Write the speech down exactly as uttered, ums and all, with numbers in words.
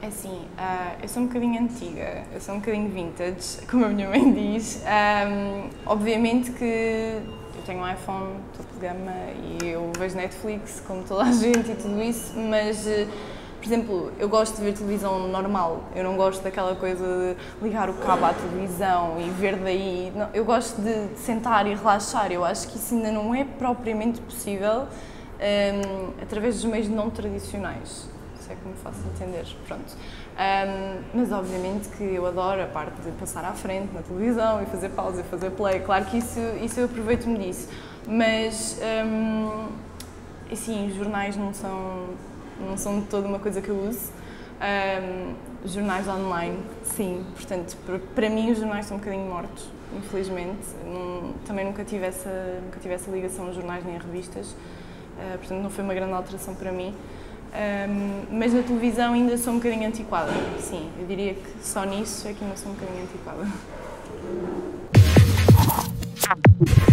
É assim, uh, eu sou um bocadinho antiga, eu sou um bocadinho vintage, como a minha mãe diz. Um, obviamente que eu tenho um iPhone topo de gama e eu vejo Netflix, como toda a gente e tudo isso, mas, uh, por exemplo, eu gosto de ver televisão normal, eu não gosto daquela coisa de ligar o cabo à televisão e ver daí. Não, eu gosto de, de sentar e relaxar, eu acho que isso ainda não é propriamente possível um, através dos meios não tradicionais. É que me faço entender, pronto. Um, mas obviamente que eu adoro a parte de passar à frente na televisão e fazer pausa e fazer play, claro que isso, isso eu aproveito-me disso, mas um, assim, jornais não são, não são de toda uma coisa que eu uso. Um, jornais online, sim, portanto, para mim os jornais são um bocadinho mortos, infelizmente. Não, também nunca tive, essa, nunca tive essa ligação aos jornais nem a revistas, uh, portanto não foi uma grande alteração para mim. Um, mas na televisão ainda sou um bocadinho antiquada, sim, eu diria que só nisso é que ainda sou um bocadinho antiquada.